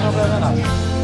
probleme n-am.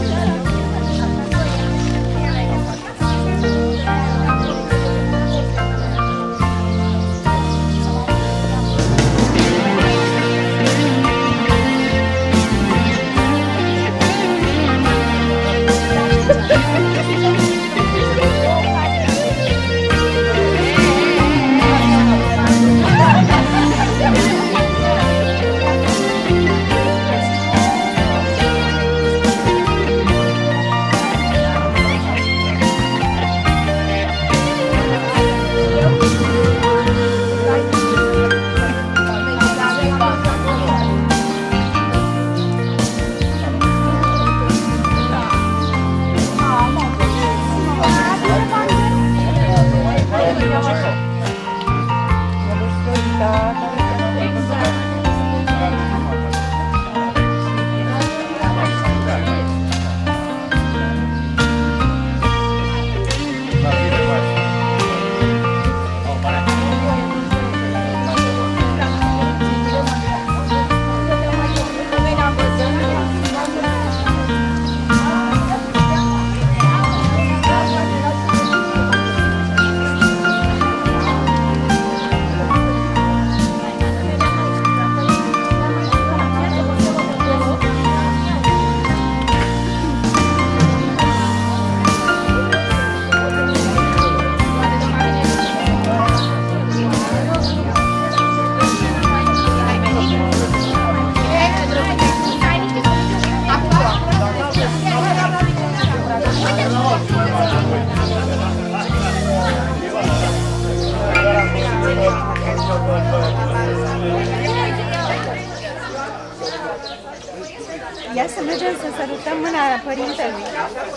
Ia să mergem să sărutăm mâna părintelui.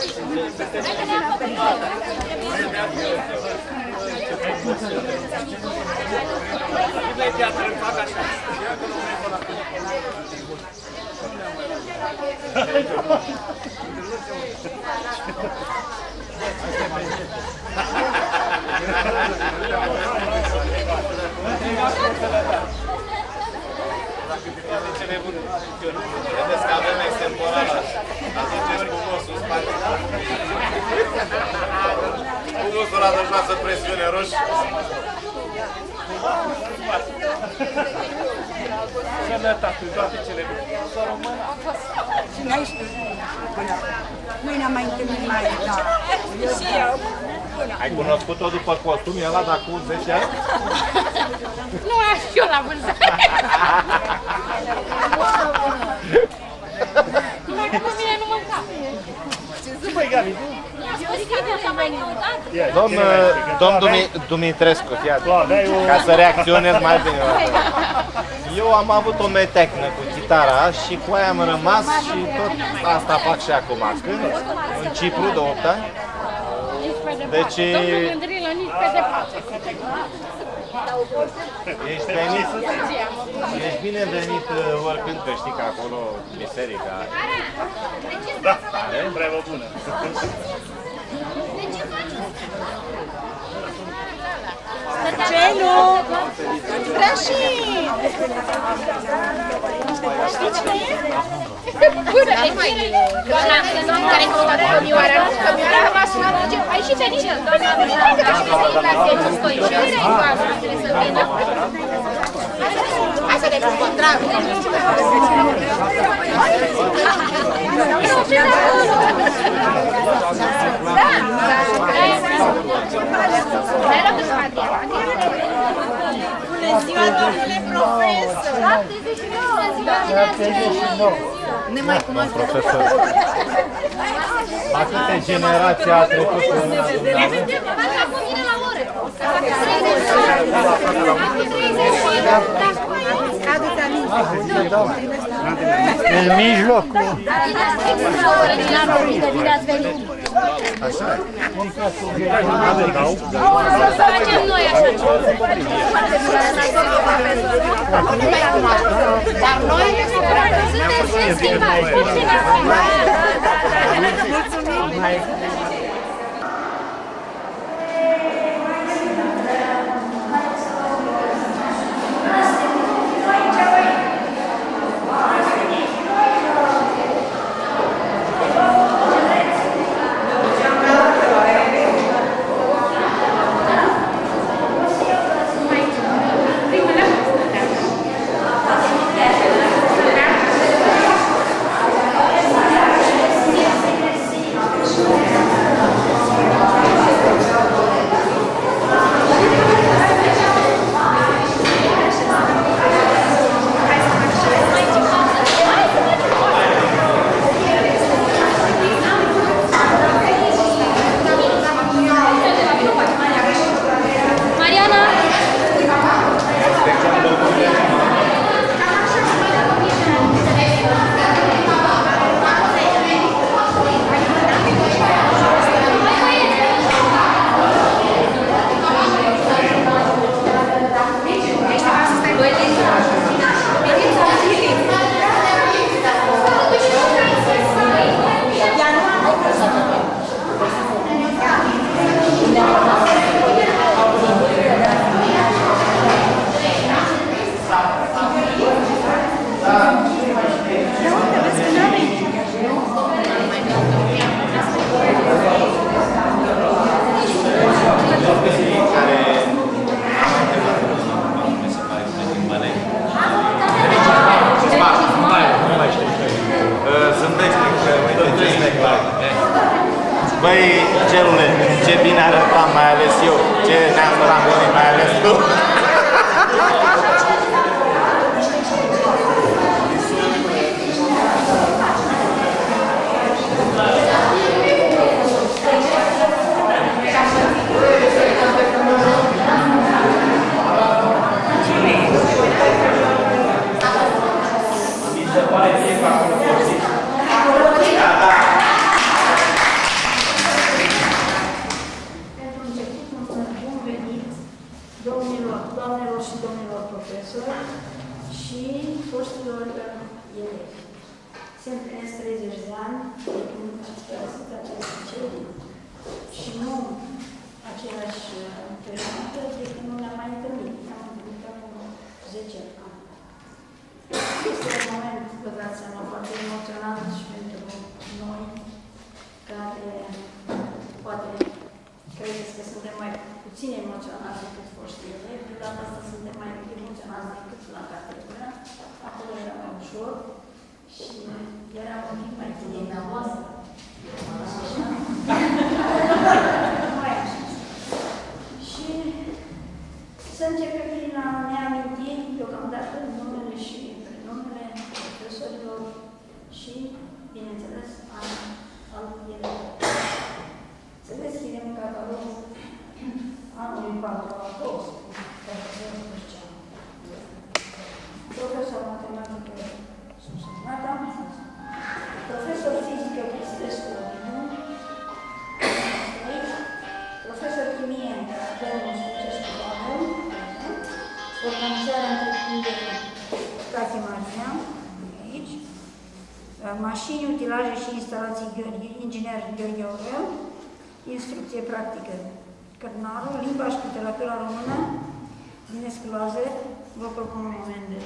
Vedeți că avem extemporală. Aduceți humosul în spate. Humusul la dăjoasă presiune roșu. Sănătate, toate cele bune. Să română. Nu ne-am mai întâlnit mai, da. Și eu. Ai cunoscut-o după costum, ăla de acum 10 ani? Nu aș eu la vârstă. Dacă pe mine nu mă încap. Ce băi, Gabi? Domn Dumitrescu, ca să reacționez mai bine. Eu am avut o metecnă cu chitara și cu aia am rămas și tot asta fac și acum. Când? În Cipru de 8 ani. Deci... Ești binevenit oricând, că știi că acolo biserica... Da, treabă bună. Celu! Brașin! Știi cine e? Bună, doamna care căutat cămioara, cămioara m-a sunat, zice, ai și ferice, doamna Adriana, ca și biserica Sfântul Stoicel, trebuie să vină. Hai să ne încontrăm. Bună ziua, domnule profesor! 79! Ne mai cunoaște. Profesor! Atâtea generații a trecut în Cu mine la oră. Adu-te aminte. În mijlocul. Așa e. Să facem noi așa. Dar noi sunteți schimbați. Mulțumim! Băi, Gelule, ce bine arătam, mai ales eu. Ce ne-am ramonit, mai ales tu. Doamnelor și domnilor profesori și foștilor elevi. Se împlinesc 30 de ani de când ați părăsit acest liceu și nu același perioadă de când nu ne-am mai întâlnit. Ne-am întâlnit acum 10 ani. Este un moment, vă dați seama, foarte emoționant și pentru noi, care poate credeți că suntem mai puțin emoționați decât foștii elevi, de data asta suntem mai emoționați decât la catedră. Acolo era mai ușor și era un pic mai tineri la voastră. Și să începem prin a ne aminti deocamdată numele și prenumele profesorilor și, bineînțeles, al elevilor. Să deschidem catalogul anului 4 la 12, profesor matematică Susumata, profesor fizică Cristescu Luminu, profesor chimie domnul Sucescu Pavel, organizarea întreprinderii Cati Marina, aici, mașini, utilaje și instalații inginer Gheorghe Aurel, instrucție practică Cărnarul, limba și literatura română, Dinescu Lazar, vă propun un moment de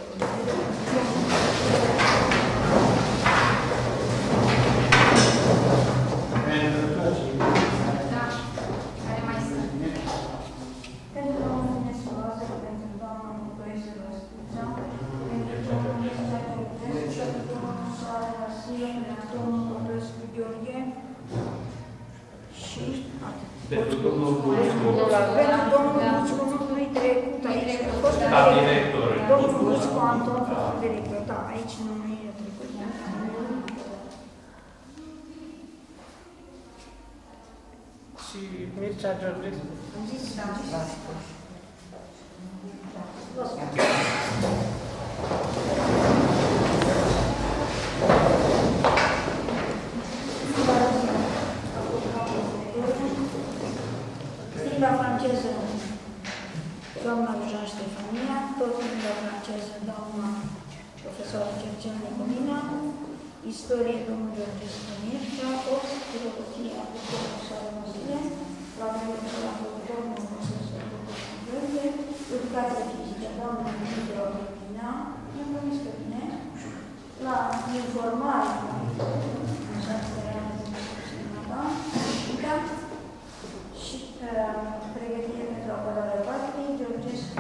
Da, care mai sunt? pentru domnul Dinescu Lazar, pentru doamna Mucoiesă Răscuța, pentru domnul Nizatul Test, pentru domnul Soare Vasilă, pentru domnul Popescu Gheorghe și atât. Pentru domnul Bucicu. Pentru domnul Bucicu nu-i trecut aici, a fost director. Domnul Bucicu Anton, director, da, aici nu-i trecut. Și Mircea Georgescu. Am zis, am zis. Vă spun. Limba franceză, doamna Lujan Ștefania, tot limba franceză, doamna profesoară Cercel Nicolina, istorie, domnul Georgescu Mircea, filozofia, profesoară Vasile, la domnul profesor Gheorghe, educație fizică, doamna Mihai Orlina, mi-am promis că bine, la informare, și pregătire pentru apărarea patriei, Georgescu.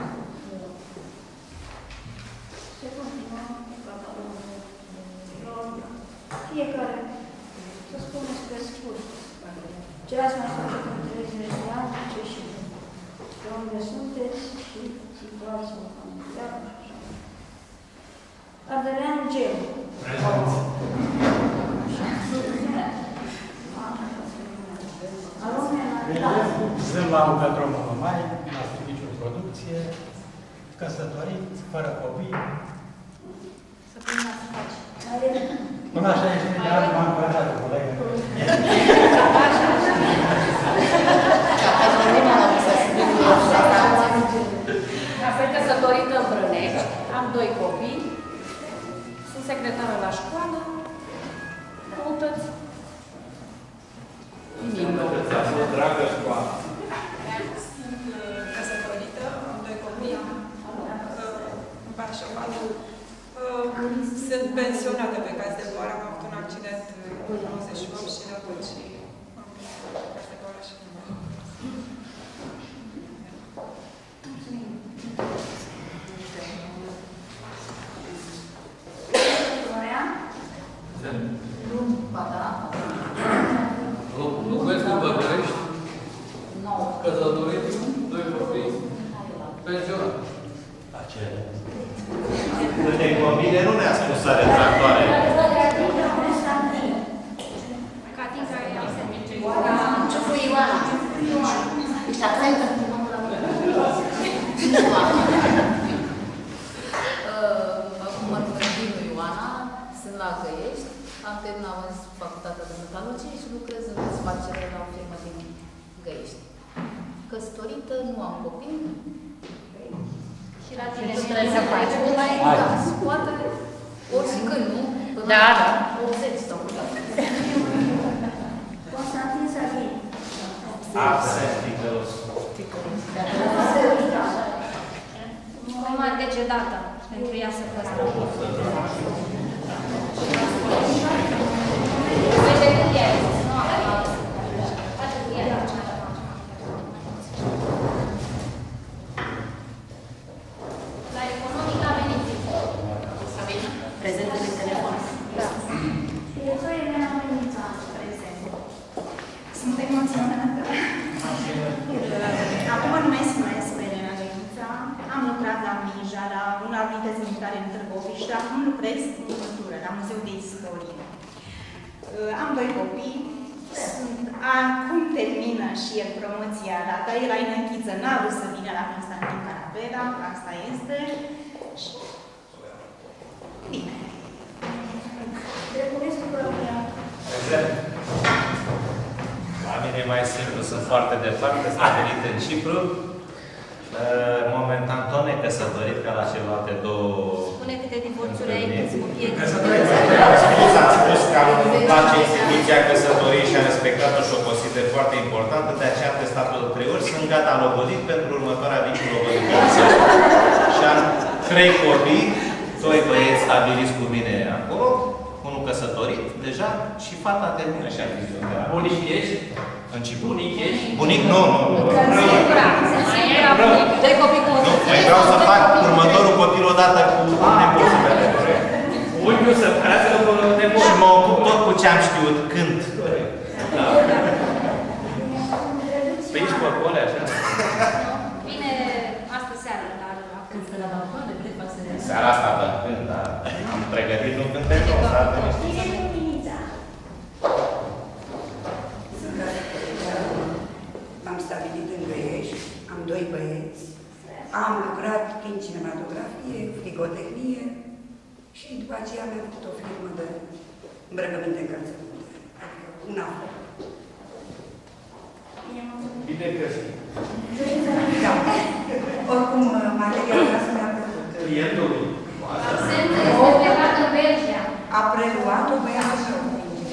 Se continuă cu catalogul. Fiecare, să spuneți pe scurt, ce ați mai făcut în 30 de ani, ce și de unde sunteți și situația familiară și așa. Ardeleanu Gelu. Sunt la Lucatrom Mămai, la serviciu de producție, căsătorit, fără copii. Să prima să faci. Până la 60 de ani m-am încărat cu colegă. Sunt căsătorită în Brănești, am 2 copii, sunt secretară la școală, noutăți. Dragă școală. Sunt căsătorită, am 2 copii, în Pașaval. Sunt pensionată pe caz de boală, am avut un accident în 98 și de atunci am pe caz de boală și nu mai. Florian? Nu, ba da. bine nu ne-a spus să retractoare. Catinca e absent. Ce-o Ioana? Ești absentă? Mă numesc Ioana, sunt la Găiești, am terminat facultatea de metalurgie și lucrez în desfacere la o firmă din Găiești. Căsătorită, nu am copii. Și la tine Și trebuie să faci mai caz. Poate, ori și când, nu? Da, da. 80 sau cât. Constantin Savin. Absent, ticălos. Mama decedată, pentru ea să păstrăm. Uite când e. La economic a venit. Prezentă de telefon. Da. Directorii Elena Mănița. Prezent. Sunt emoționată. Acum mă numesc Elena Mănița. Am lucrat la Mija, la una unități militare în Târgoviște și acum lucrez în cultură, la Muzeul de Istorie. Am doi copii. Acum termină și el promoția la Taie la Inăchiță. N-a vrut să vină la Constantin Carapeda, asta este. Bine. Trebuiesc propria. La mine e mai simplu, sunt foarte departe, stabilit în Cipru. Momentan tot necăsătorit, ca la celelalte două. Spune câte divorțuri ai cu copii. Ați spus că am place instituția căsătoriei și a respectat-o și o consider foarte importantă, de aceea am testat-o de 3 ori, sunt gata logodit pentru următoarea viitor logodită. Și am 3 copii, 2 băieți stabiliți cu mine acolo, unul căsătorit deja și fata termină și achiziționarea. Bunic ești? În Cipru. Bunic ești? Bunic? Nu. Doi copii cu Nu, mai vreau să fac următorul copil odată cu nepoții mele. Unchiul să crească cu nepoții. Și mă ocup tot cu ce am știut, când. Da. Pe aici pe acolo, așa? Vine astă seară, dar când stă la balcon, de câte fac să ne... Seara asta, da, când, dar am pregătit un cântec, o să avem M-am stabilit în Găiești, am 2 băieți, am lucrat prin cinematografie, frigotehnie și după aceea mi-am făcut o firmă de îmbrăcăminte încălțăminte, adică un an. Bine găsit. Da. Oricum, materialul ăsta mi-a plăcut. Clientul. absent este plecat în Belgia. A preluat-o băiatul meu.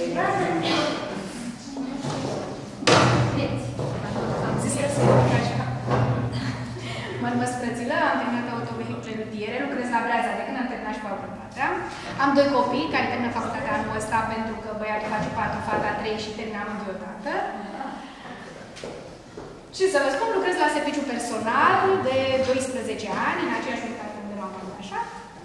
Am zis că se fac așa. Mă numesc Frățilă, am terminat autovehicule rutiere, lucrez la Breaza de când am terminat și facultatea. Am 2 copii care termină facultatea anul ăsta pentru că băiatul face 4, fata 3 și termină amândoi odată. Și să vă spun, lucrez la serviciu personal de 12 ani, în aceeași unitate unde m-am așa.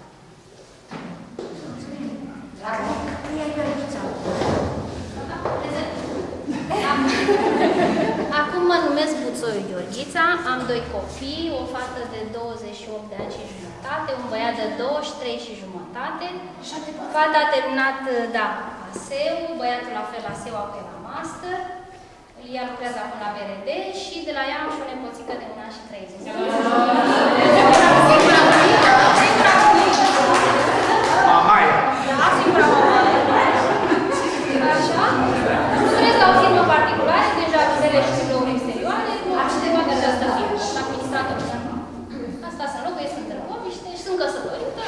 Acum mă numesc Buțoiu Gheorghița, am 2 copii, o fată de 28 de ani și jumătate, un băiat de 23 și jumătate. Fata a terminat, da, ASEU, băiatul la fel ASEU, apoi la master. Ea lucrează acum la BRD și de la ea am și o nepoțică de 1 an și 3 zile. Mamaia. Da, singura mamaia. Așa? Lucrez la o firmă particulară, deja vizele și diplomurile exterioare, și de toată această firmă, administrator general. Asta să locuiesc în Târgoviște și sunt căsătorită.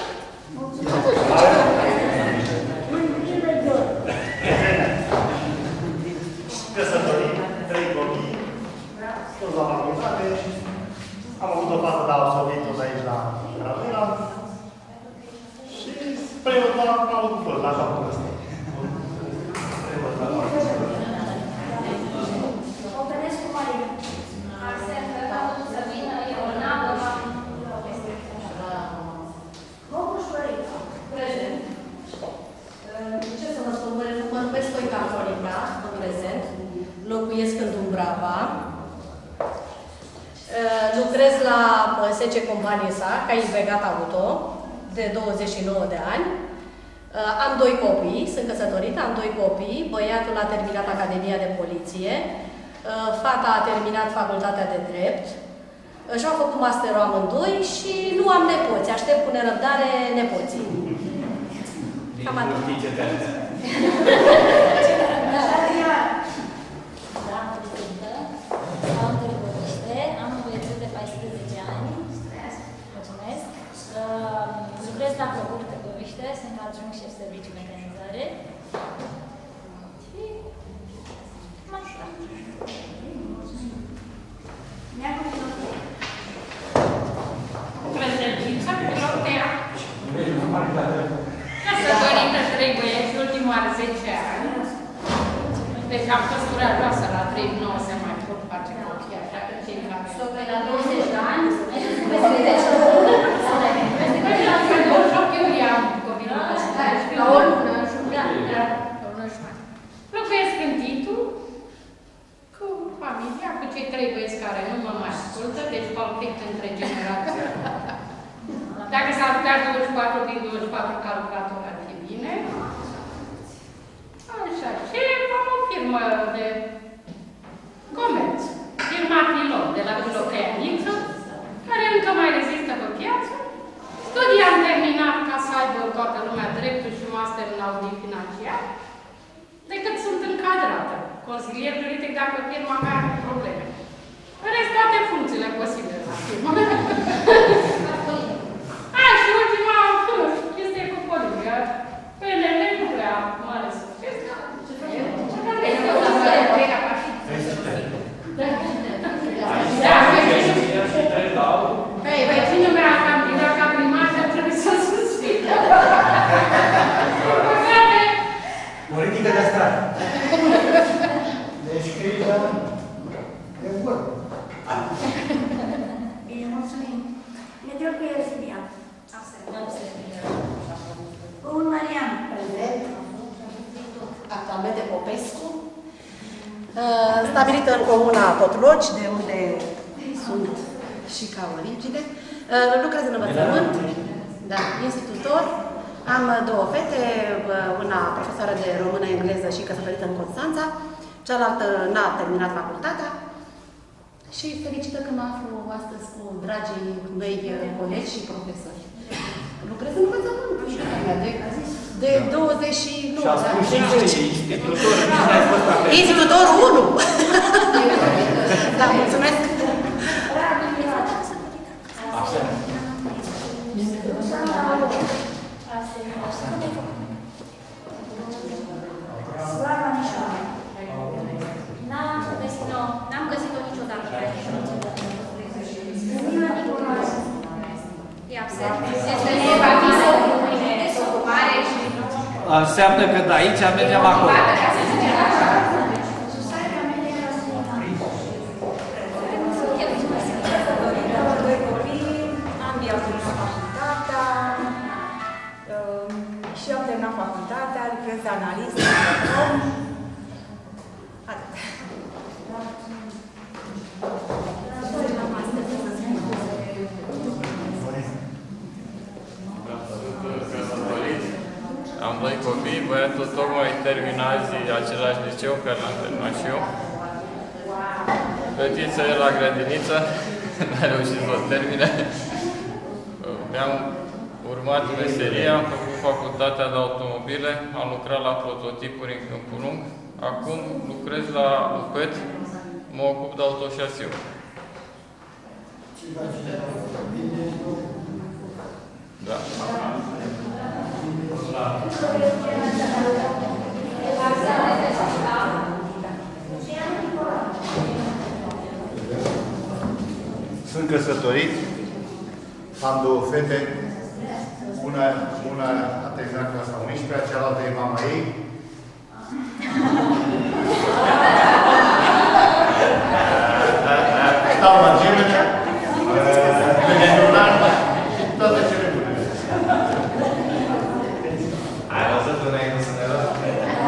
Căsătorit, 3 copii, toți la facultate. Am avut o fată, dar absolvit tot aici la Gravera. Și preot la autobuz, la capul ăsta. Openescu Maria. Arsene, că să vină, e o navă, Bocuș Florica. Prezent. Ce să vă spun, mă numesc Stoica Florica, în prezent. Locuiesc în Dumbrava. Lucrez la SC Companie SA, ca inspectat auto, de 29 de ani. Am 2 copii, sunt căsătorită, am 2 copii. Băiatul a terminat Academia de Poliție, fata a terminat Facultatea de Drept, și-au făcut masterul amândoi și nu am nepoți. Aștept cu nerăbdare nepoții. Cam atât. Am un băiețel de 14 ani. Mulțumesc. Lucrez la Procur Târgoviște, sunt adjunct șef serviciu mecanizare. Și cam așa. Prezentința Protea. Căsătorită 3 băieți, ultimul are 10 ani. Deci am fost curajoasă la 39, se mai pot face copii, așa că cei care... Sopra la 20 de ani, Pe 28 iulie am copilul ăsta. la o lună, Locuiesc în Titu, cu familia, cu cei 3 băieți care nu mă mai ascultă, deci conflict între generații. Dacă s-ar putea 24 din 24 calculator ar fi bine. Așa, și am o firmă de comerț, firma Pilot, de la Pilocăianiță, care încă mai rezistă pe piață. Studii am terminat ca să aibă toată lumea dreptul și master în audit financiar, decât sunt încadrată. Consilier juridic dacă firma mea are probleme. În rest, toate funcțiile posibile la firmă. Și ultima chestie cu poliția. PNL nu prea mare succes. Vecinul meu a candidat ca primar și trebuie să susțin. Politică de stradă. Deci criza de bun. Bine, mulțumim. Mediorcu Elzibia. Bun, Marian. Prezent. Actualmente Popescu. Stabilită în comuna Totloci, de unde sunt și ca origine. Lucrez în învățământ, da, institutor. Am 2 fete, una profesoară de română-engleză și căsătorită în Constanța, cealaltă n-a terminat facultatea. Și fericită că mă aflu astăzi cu dragii mei colegi și profesori. Lucrez în învățământ, de 29 de ani. Și a spus și institutor, nici n-ai fost apel. Institutor 1! Da, mulțumesc! Slava Nișoare. N-am găsit-o niciodată. Lumina Nicolae. E absent. Înseamnă că de aici mergem acolo. Și am terminat facultatea, lucrez de analist. Atât. Am 2 copii, băiatul tocmai termina același liceu care l-am terminat și eu. Fetița e la grădiniță, n-a reușit să o termine. Mi-am urmat meseria, am făcut facultatea de automobile, am lucrat la prototipuri în Câmpul Lung. Acum lucrez la UPET, mă ocup de autoșasiu. Da. Sunt căsătorit, am 2 fete, una a terminat clasa 11-a, cealaltă e mama ei. Stau la gemene, toate cele bune. Ai văzut înainte să ne rog?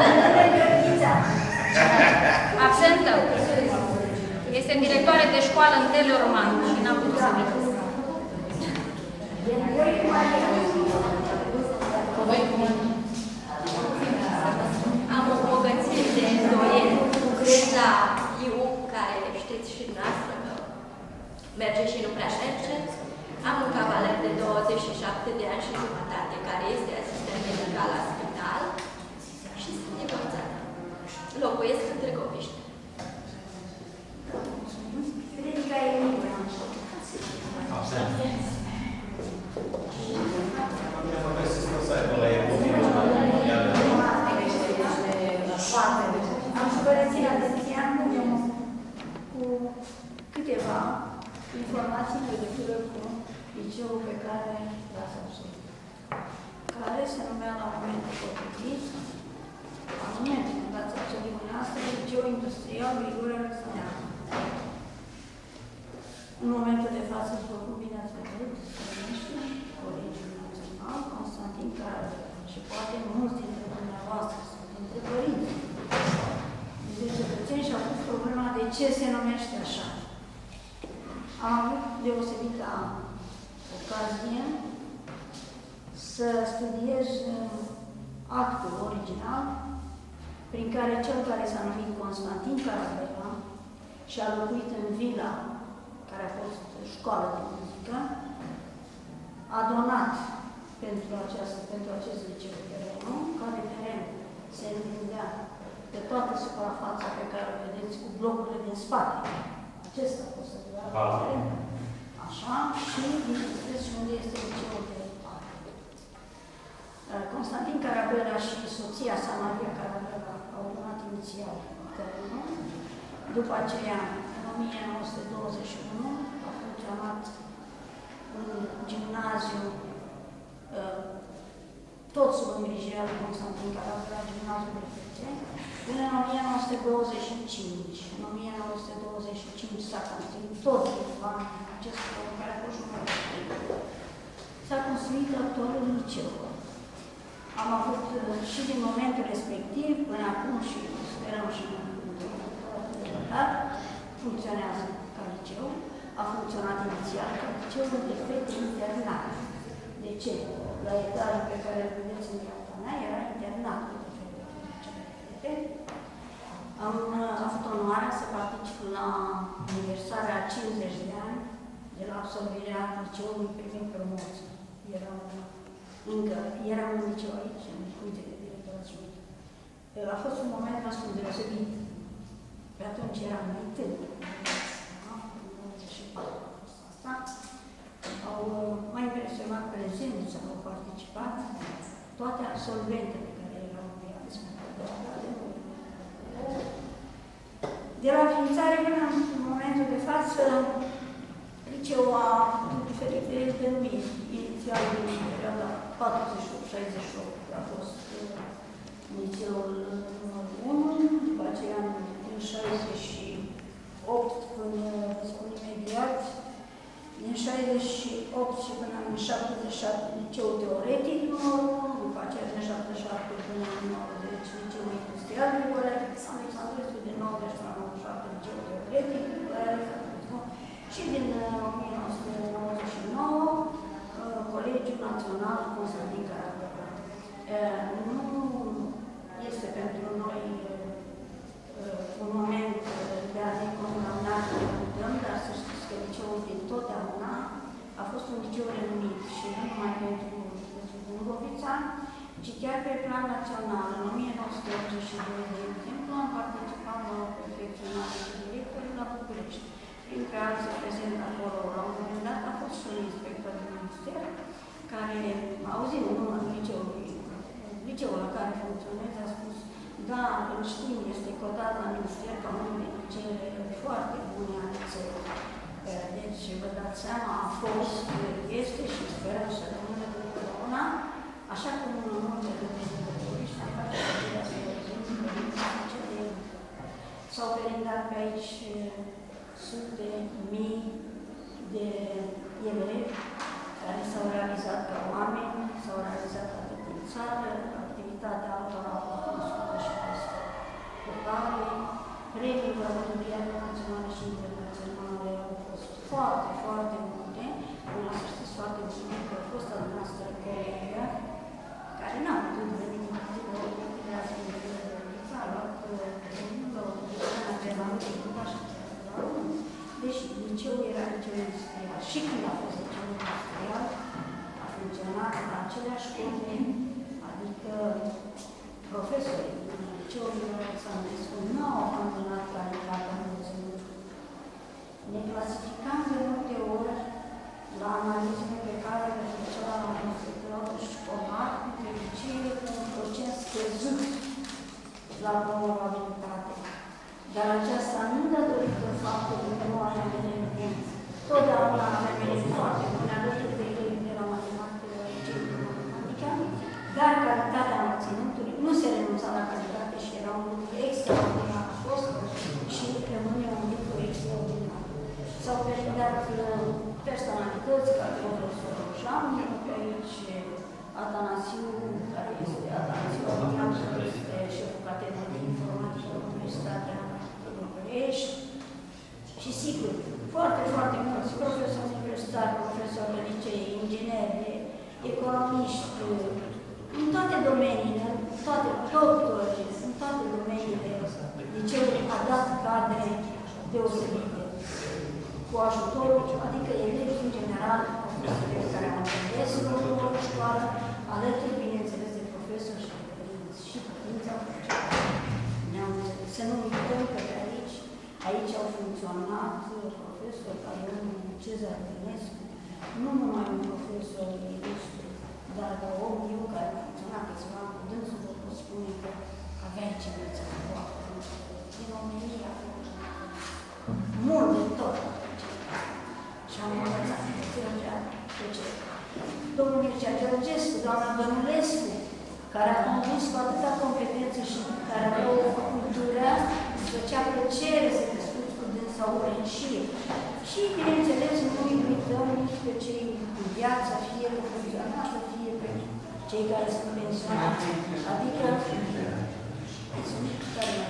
Absentă. Este directoare de școală în Teleorman și n-am putut să vină. Am o bogăție de îndoieli. Lucrez la IU, care știți și noastră că merge și nu prea merge. Am un cavaler de 27 de ani și jumătate, care este asistent medical la spital și sunt divorțată. Locuiesc în Târgoviște. Frederica Emilia. Am părăsit atenția cu câteva informații în legătură cu liceul pe care l-ați absolvit, care se numea la momentul potrivit, la momentul când ați absolvit dumneavoastră, Liceul Industrial Grigore Alexandreanu. În momentul de față, după cum bine ați văzut, se numește Colegiul Național Constantin Caravel și poate mulți dintre dumneavoastră sunt dintre părinți, dintre cetățeni și au pus problema de ce se numește așa. Am avut deosebită ocazie să studiez actul original prin care cel care s-a numit Constantin Carabela și a locuit în vila care a fost școală de muzică, a donat pentru acest liceu terenul, care teren se întindea pe toată suprafața pe care o vedeți cu blocurile din spate. Acesta a fost teren. Așa, și bineînțeles și unde este liceul de parte. Constantin Carabela și soția sa, Maria Carabela, au donat inițial terenul. După aceea, în 1921, a funcționat un gimnaziu tot sub îngrijirea lui Constantin Carabela, gimnaziul de fete, până în 1925. În 1925 s-a construit tot acest lucru care a fost jumătate. S-a construit actualul liceu. Am avut și din momentul respectiv, până acum și sperăm și funcționează ca liceu. A funcționat inițial ca liceul de fete internat. De ce? La etajul pe care îl vedeți în dreapta mea era internatul de fete. Am avut onoarea să particip la aniversarea a 50 de ani de la absolvirea liceului privind promoții. Eram un liceu aici, în funcție de directorat școlar. A fost un moment destul de deosebit. Pe atunci eram mai tânăr. În 94 a fost asta. M-a impresionat prezența, au participat toate absolventele care erau înviați. De la înființare până în momentul de față, liceul a avut diferite denumiri. Inițial, în perioada 48-68, a fost liceul numărul 1, după aceea în 68 până, spun imediat, din 68 și până în 77 liceul teoretic numărul 1, după aceea din 77 până în 90 liceul industrial Grigore Alexandrescu, din 90 până în 97 liceul teoretic și din 1999 Colegiul Național Constantin Carabela. Nu este pentru noi un moment de a ne condamna că ne mutăm, dar să știți că liceul din totdeauna a fost un liceu renumit și nu numai pentru Dâmbovița, ci chiar pe plan național. În 1982, de exemplu, am participat la o perfecționare de directori la București. Printre alții prezent acolo, la un moment dat, a fost și un inspector de minister, care, auzind numărul liceul la care funcționez, a spus: da, îl știm, este cotat la minister ca unul dintre cele foarte bune ale țării. Deci, vă dați seama, a fost, este și sperăm să rămână de întotdeauna, așa cum în multe de București am face aceea să văzut că s-au perindat pe aici sute mii de elevi care s-au realizat ca oameni, s-au realizat atât în țară, activitatea altora a fost cunoscută și peste locale, premiul la mândriare naționale și internaționale au fost foarte, foarte multe. Una să știți foarte bine că a fost a noastră colegă, care și când a fost liceu industrial, a funcționat la aceleași condiții, adică profesorii din liceul Alexandrescu nu au abandonat calitatea învățământului. Ne clasificam de multe ori la analizele pe care le făcea inspectoratul școlar între liceele cu un procent scăzut la promovabilitate. Dar aceasta nu datorită faptului că nu avem elemente. Totdeauna avem elemente foarte bune, alături de elemente de la matematică, de la liceu de matematică, dar calitatea învățământului nu se renunța la calitate și era un lucru extraordinar a fost și rămâne un lucru extraordinar. S-au prezentat personalități ca profesorul Jean, pe aici Atanasiu, care este Atanasiu Adrian, este șeful catedrei de informatică la Universitatea București. Și sigur, foarte, foarte mulți profesori universitari, profesori de licee, ingineri, economiști, în toate domeniile, toate doctori, în toate domeniile, liceul a dat cadre deosebite. Cu ajutorul, adică elevi în general, profesori care au înțeles lucrul în școală, alături, bineînțeles, de profesori și de părinți. Și părinții au funcționat. Să nu uităm că de aici au funcționat profesori ca domnul Cezar Bănescu, nu numai un profesor ilustru, dar ca om eu care a funcționat câțiva cu dânsul, vă pot spune că avea ce învăța foarte mult. Din România, mult de tot. Și am învățat pe ce. Domnul Mircea Georgescu, doamna Bănulescu, care a condus cu atâta competență și care avea o cultură, îți făcea plăcere să discuți cu dânsa ore în șir. Și, bineînțeles, nu îi uităm nici pe cei în viață, fie pe funcționari, fie pe cei care sunt pensionați. Adică, sunt care mai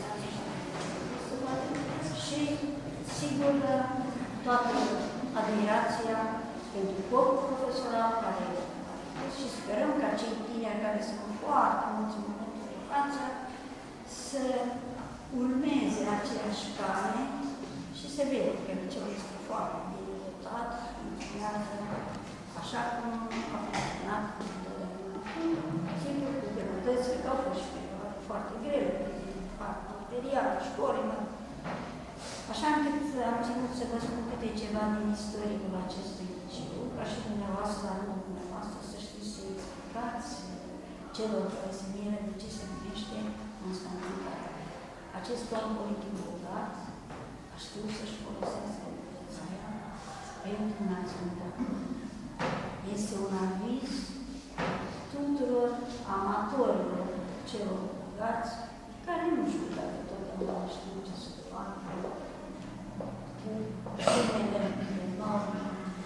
și, sigur, toată admirația pentru corpul profesoral care și sperăm ca cei tineri care sunt foarte mulți în momentul de față să urmeze aceeași cale și se vede că liceul este foarte bine dotat, funcționează așa cum a funcționat întotdeauna. Sigur, cu greutățile că au fost și perioade foarte grele, partea materială, școlii, așa încât am ținut să vă spun câte ceva din istoricul acestui liceu, ca și dumneavoastră, la rândul dumneavoastră, să știți să explicați celor care se miră de ce se numește Constantin Caracal. Acest om politic bogat a știut să-și folosească viața pentru naționalitate. Este un aviz tuturor amatorilor celor bogați, care nu știu dacă totdeauna știu ce să facă cu sumele enorme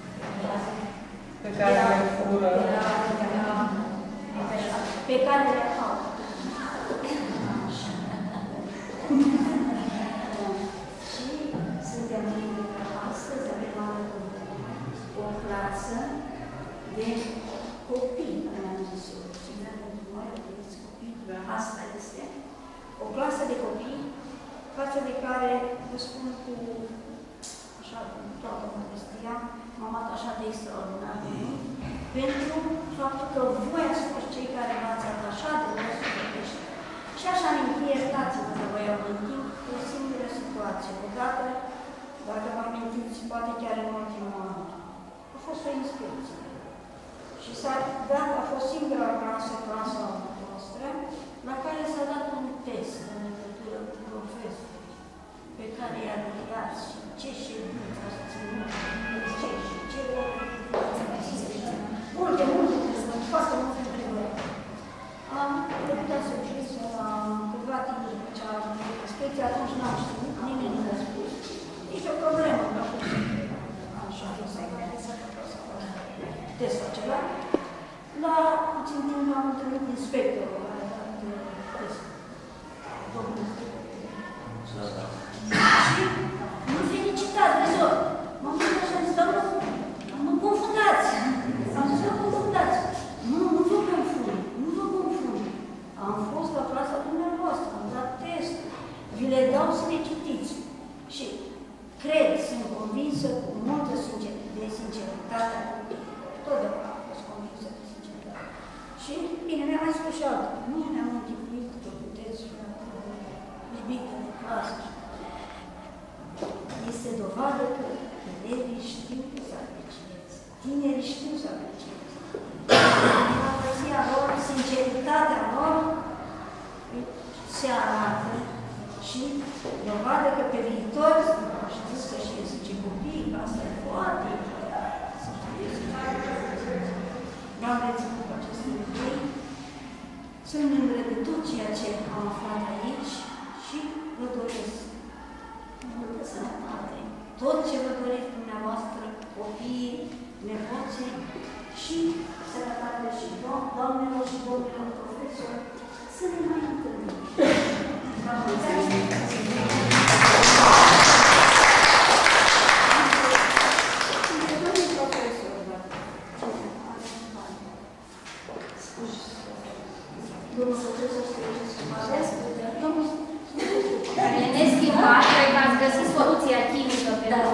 pe care le fură, pe care le au. Și suntem liberi că astăzi avem o clasă de copii, cum am zis eu. Asta este o clasă de copii față de care, vă spun cu așa, cu toată modestia, m-am atașat de extraordinar de mult, pentru faptul că voi ați fost cei care v-ați atașat de mult sufletește. Și așa aminti, iertați-vă că voi amintim o singură situație. Odată, dacă vă amintiți, poate chiar în ultimul an, a fost o inspecție. Și s-a dat, a fost singura clasă, clasa noastră, la care s-a dat un test în legătură cu profesori, pe care i-a ridicat și ce ședință ați ținut, ce multe, foarte multe întrebări. Am putea să știți la câteva timp după ce a avut inspecție, atunci n-am știut, nimeni nu a spus. Nici o problemă, nu a fost. Așa, testul acela. La puțin timp am întâlnit inspectorul care a dat testul. Și mă felicitați, rezor. M-am gândit așa, zis, doamnă, mă confundați. Am zis, mă confundați. Nu vă confund, nu vă confund. Am fost la clasa dumneavoastră, am dat testul. Vi le dau să le citiți. Și cred, sunt convinsă, cu multă Și, bine, mi-a mai spus și altă. Nu ne-am închipuit că puteți iubită de clasă. Este dovadă că elevii știu să aprecieze. Tinerii știu să aprecieze. Fantasia lor, sinceritatea lor se arată și dovadă că pe viitor știți să și zice copii, asta e foarte să știți. N-aveți cu aceste idei. Sunt mândră de tot ceea ce am aflat aici și vă doresc multă sănătate. Tot ce vă doriți dumneavoastră, copiii, nepoții și sănătate și doamnelor și domnilor profesori, să ne mai întâlnim. Vă mulțumesc! Care e neschimbat, cred că ați găsit soluția chimică pentru...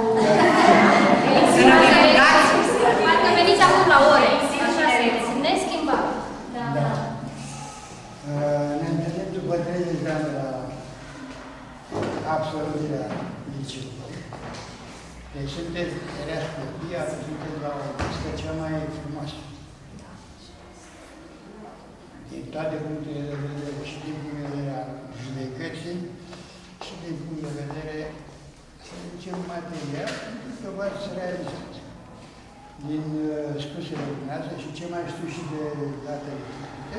Parcă veniți acum la ore. Așa se neschimbat. Da. Ne întâlnim după 30 de ani la absolvirea liceului. Deci sunteți reași copii, atunci sunteți la o vârstă cea mai frumoasă. Din toate punctele de vedere, și din punct de vedere al judecății, și din punct de vedere, să zicem, material, că v-ați realizat. Din spusele dumneavoastră și ce mai știu și de datele trecute,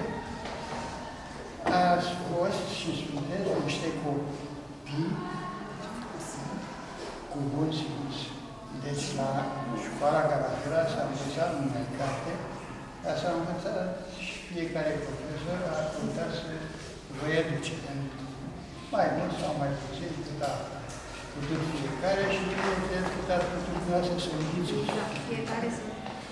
ați fost și sunteți niște copii cu bun simț. Deci la școala Caracera s-a învățat numai carte, dar s-a învățat și fiecare profesor a căutat să vă educe. Mai mult sau mai puțin, cât a putut fiecare și cât a putut dumneavoastră să înviți. Fiecare să...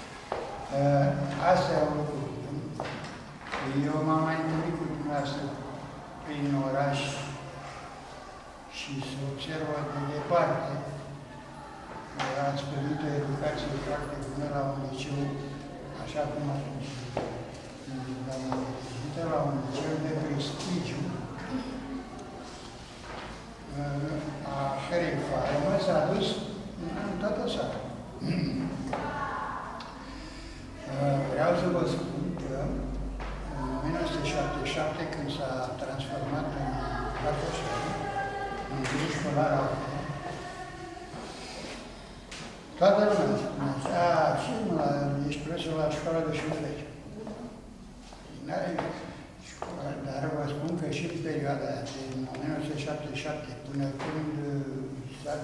Astea au lucruri. Eu m-am mai întâlnit cu dumneavoastră prin oraș și se observă de departe. Ați primit o educație foarte bună la un liceu, așa cum ați spus, la un liceu de prestigiu, a cărei faimă s-a dus în toată țara. Vreau să vă spun că în 1977, când s-a transformat în Bacășani, în grup școlar auto, toată lumea spunea, ești profesor la școala de șoferi. Dar vă spun că și în perioada aia, din 1977 până când s-a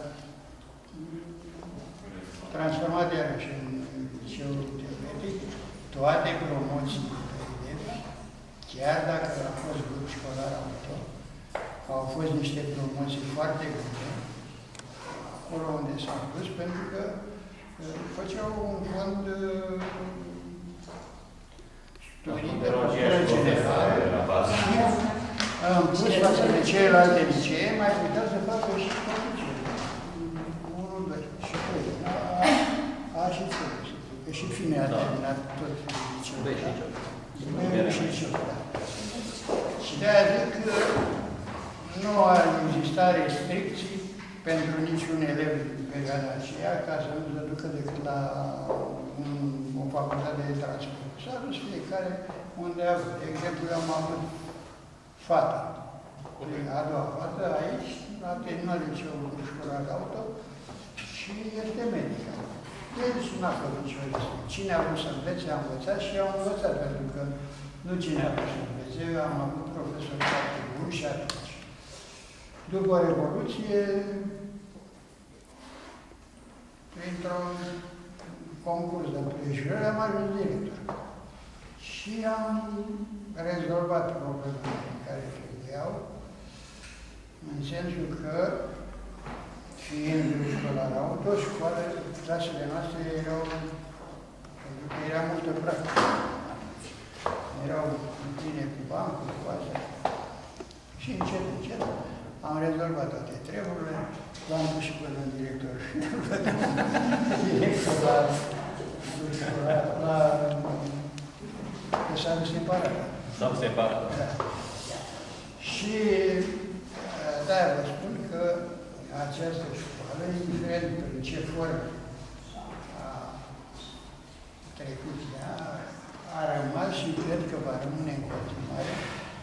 transformat iarăși în liceul teoretic, toate promoțiile de elevi, chiar dacă a fost grup școlar auto, au fost niște promoții foarte bune, acolo unde s-au dus, pentru că făceau un fond în plus față de celelalte licee, mai putea să facă și conducere. 1, 2 și 3. A și trebuie să facă. Și fine a terminat tot liceul. Și liceul, da. Și de-aia zic că nu ar exista restricții pentru niciun elev în perioada aceea, ca să nu se ducă decât la o facultate de transport. S-a dus fiecare unde a avut. De exemplu, eu am avut fata, a doua fată, aici, a terminat liceul cu școlar auto și este medică. Deci n-a făcut nicio restricție. Cine a vrut să învețe, a învățat și au învățat, pentru că nu cine a vrut să învețe. Eu am avut profesori foarte buni și atunci. După Revoluție, printr-un concurs de prejurări, am ajuns director. Și am rezolvat problemele care trebuiau, în sensul că, fiind școlar auto, clasele noastre erau, pentru că era multă practică. Erau pline cu bancuri, cu astea. Și încet, încet, am rezolvat toate treburile, l-am pus și pe domnul director și că s-au separat. S-au separat. Da. Și de-aia vă spun că această școală, indiferent în ce formă a trecut ea, a rămas și cred că va rămâne în continuare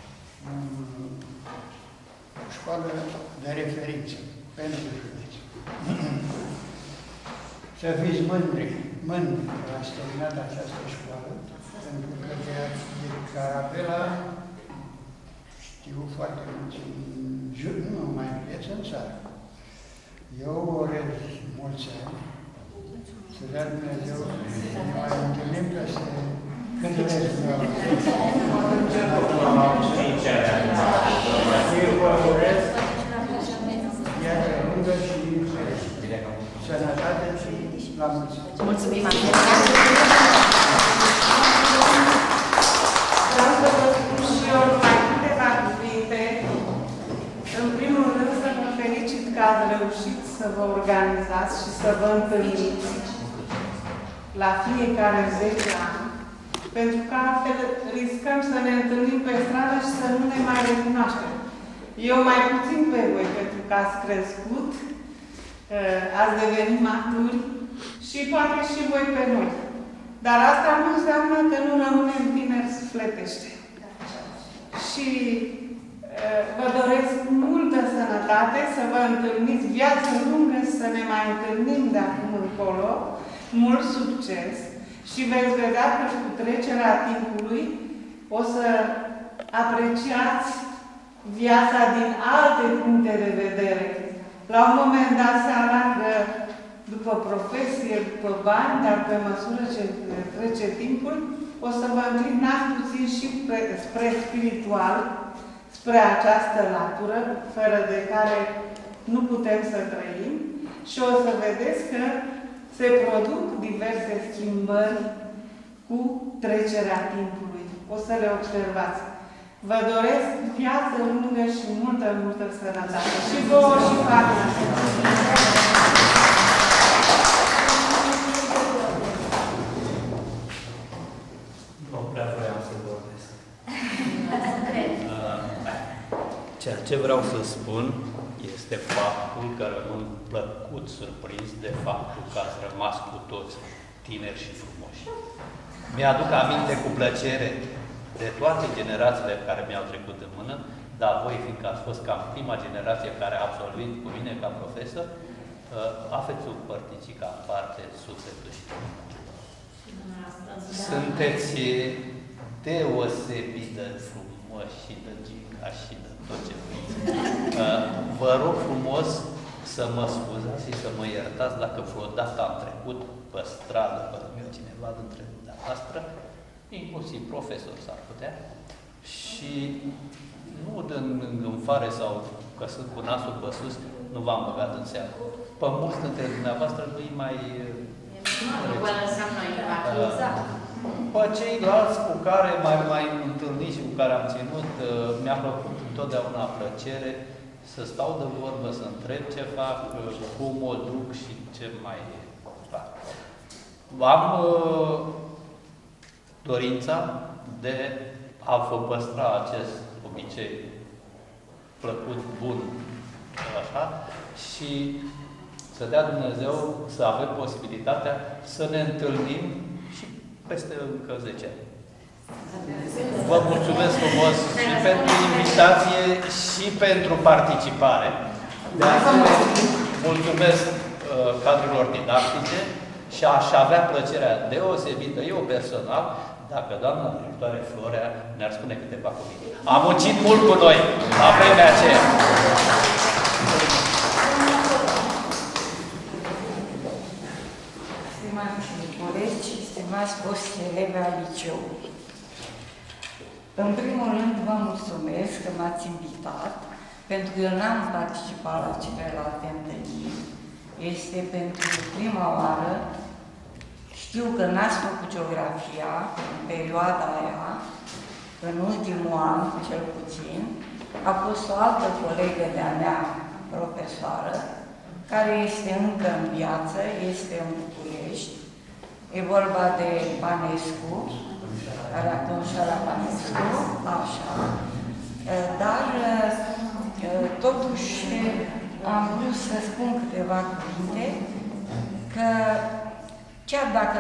o școală de referință pentru județ. Să fiți mândri că ați terminat această școală, pentru că de Carapela știu foarte mulți în jur, nu numai în viață, în țară. Eu urez mulți ani, să dea Dumnezeu să ne mai întâlnim ca să cântăresc eu vă urez viață lungă și sănătate și la mulți. Mulțumim, Vreau să vă spun și eu numai câteva cuvinte. În primul rând să vă felicit că ați reușit să vă organizați și să vă întâlniți la fiecare 10 ani, pentru că altfel riscăm să ne întâlnim pe stradă și să nu ne mai recunoaștem. Eu mai puțin pe voi, pentru că ați crescut, ați devenit maturi și poate și voi pe noi. Dar asta nu înseamnă că nu rămânem tineri sufletește. Și vă doresc multă sănătate, să vă întâlniți viață lungă, să ne mai întâlnim de acum încolo, mult succes și veți vedea că cu trecerea timpului o să apreciați viața din alte puncte de vedere. La un moment dat se alargă după profesie, după bani, dar pe măsură ce trece timpul, o să vă înclinați puțin și spre spiritual, spre această latură, fără de care nu putem să trăim, și o să vedeți că se produc diverse schimbări cu trecerea timpului. O să le observați. Vă doresc viață lungă și multă, multă sănătate. Și vouă și facă. Nu prea vreau să vorbesc. Ceea ce vreau să spun este faptul că rămân plăcut surprins de faptul că ați rămas cu toți tineri și frumoși. Mi-aduc aminte cu plăcere de toate generațiile care mi-au trecut în mână, dar voi, fiindcă ați fost cam prima generație care a absolvit cu mine ca profesor, aveți o părticică aparte sufletul și sunteți deosebit de frumoși și de gica și de tot ce vreți. Vă rog frumos să mă scuzați și să mă iertați dacă vreodată am trecut pe stradă, pe lângă cineva dintre dumneavoastră, inclusiv profesor s-ar putea, și nu din îngânfare sau că sunt cu nasul pe sus, nu v-am băgat în seamă. Pe mulți dintre dumneavoastră nu-i mai... Nu vă lăsăm noi, exact. Pe ceilalți cu care mai întâlnit și cu care am ținut, mi-a plăcut întotdeauna plăcere să stau de vorbă, să întreb ce fac, cum o duc și ce mai fac. Am dorința de a vă păstra acest obicei plăcut, bun, așa, și să dea Dumnezeu să avem posibilitatea să ne întâlnim și peste încă 10 ani. Vă mulțumesc frumos și pentru invitație și pentru participare. De asemenea, mulțumesc cadrelor didactice și aș avea plăcerea deosebită, eu personal, dacă doamna directoare Florea ne-ar spune câteva cuvinte. Am muncit mult cu noi la vremea aceea. Stimați colegi, stimați foști elevi al liceului, în primul rând vă mulțumesc că m-ați invitat, pentru că eu n-am participat la celelalte întâlniri. Este pentru prima oară. Știu că n-ați făcut geografia în perioada aia, în ultimul an, cel puțin. A fost o altă colegă de-a mea, profesoară, care este încă în viață, este în București. E vorba de Banescu, care atunci și la Panescu, așa. Dar, totuși, am vrut să spun câteva cuvinte, că chiar dacă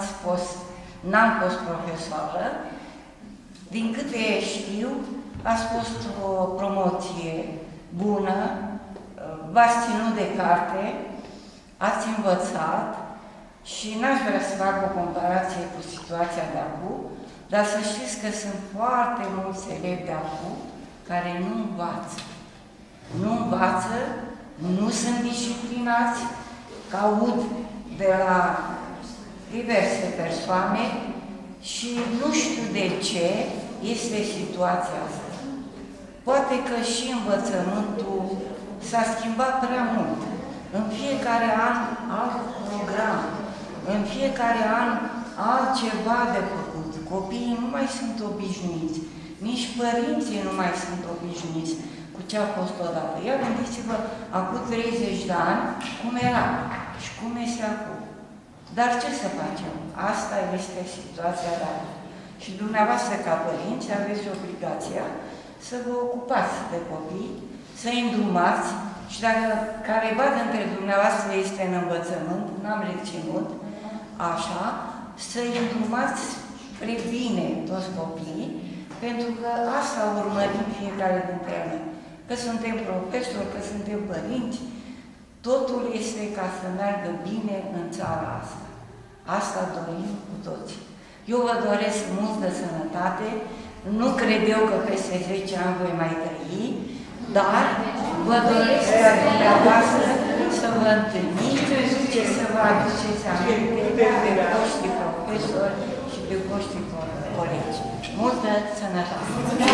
n-am fost profesoară, din câte știu, ați fost o promoție bună, v-ați ținut de carte, ați învățat și n-aș vrea să fac o comparație cu situația de acum, dar să știți că sunt foarte mulți elevi de acum care nu învață. Nu învață, nu sunt disciplinați, că aud de la diverse persoane și nu știu de ce este situația asta. Poate că și învățământul s-a schimbat prea mult. În fiecare an alt program, în fiecare an altceva de făcut. Copiii nu mai sunt obișnuiți, nici părinții nu mai sunt obișnuiți cu ce a fost odată. Ia gândiți-vă, acum 30 de ani, cum era și cum este acum. Dar ce să facem? Asta este situația de acum. Și dumneavoastră, ca părinți, aveți obligația să vă ocupați de copii, să-i îndrumați și dacă careva dintre dumneavoastră este în învățământ, n-am reținut, așa, să-i îndrumați spre bine toți copiii, pentru că asta urmărim fiecare dintre noi. Că suntem profesori, că suntem părinți, totul este ca să meargă bine în țara asta. Asta dorim cu toți. Eu vă doresc multă sănătate, nu cred eu că peste 10 ani voi mai trăi, dar vă doresc ca dumneavoastră să vă întâlniți, ce să vă aduceți aminte de foștii profesori și de foștii colegi. Multă sănătate!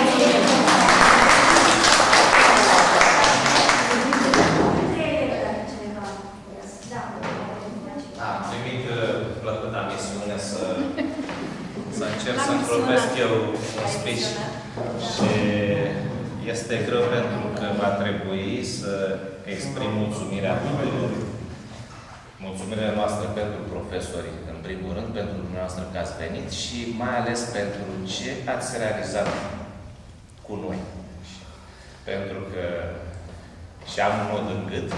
Am primit plăcuta misiune să încerc să-mi vorbesc eu un speech și este greu pentru că va trebui să exprim mulțumirea tuturor. Mulțumirea noastră pentru profesori, în primul rând, pentru dumneavoastră că ați venit și mai ales pentru ce ați realizat cu noi. Pentru că și am un nod în gât,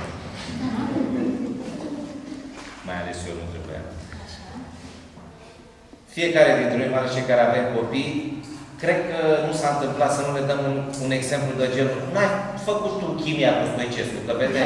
mai ales eu nu trebuia. Fiecare dintre noi, mai ales cei care avem copii, cred că nu s-a întâmplat să nu le dăm un exemplu de genul. N-ai făcut tu chimia cu Stoicescu, că vedeai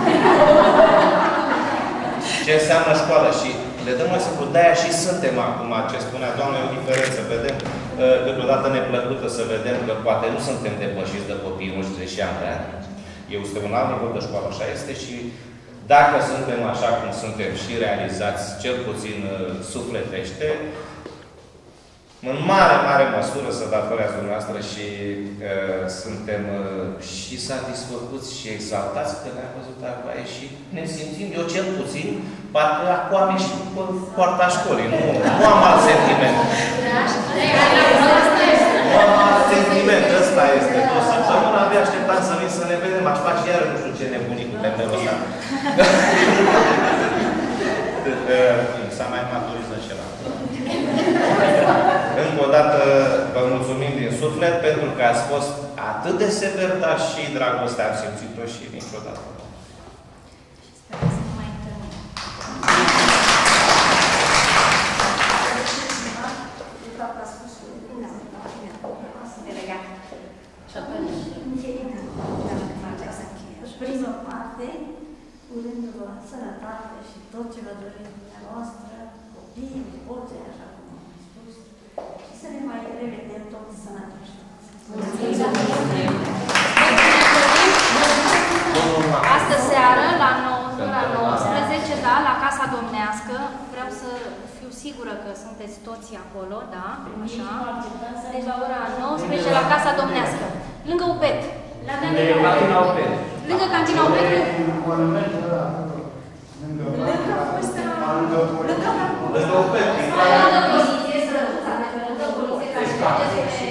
ce înseamnă școală și le dăm exemplu. De-aia și suntem acum, ce spunea doamna, e o diferență. Vedem câteodată neplăcută să vedem că poate nu suntem depășiți de copiii noștri și ani de ani. Eu sunt un alt nivel de școală, așa este și dacă suntem așa cum suntem și realizați, cel puțin sufletește, în mare, mare măsură să datorează dumneavoastră și suntem și satisfăcuți și exaltați că ne-am văzut acolo și ne simțim, eu cel puțin, parcă acum am ieșit pe poarta școlii. Nu am alt sentiment. Nu am alt sentiment. Ăsta este tot. Săptămâna abia așteptam să vin să ne vedem. Aș face iară nu știu ce nebunii cu temperul ăsta. S-a mai maturizat și ăla. Încă o dată vă mulțumim din suflet pentru că ați fost atât de sever, dar și dragostea am simțit-o și niciodată. Prima parte, urându-vă sănătate și tot ce vă dorim dumneavoastră, copiii, nepoții, așa cum am spus, și să ne mai revedem toți sănătoși. Astă seară, la 19, da, la Casa Domnească, vreau să fiu sigură că sunteți toți acolo, da, așa. Deci la ora 19 la Casa Domnească, lângă UPET. Lângă cantina UPET. Lângă cantina UPET. Lângă UPET.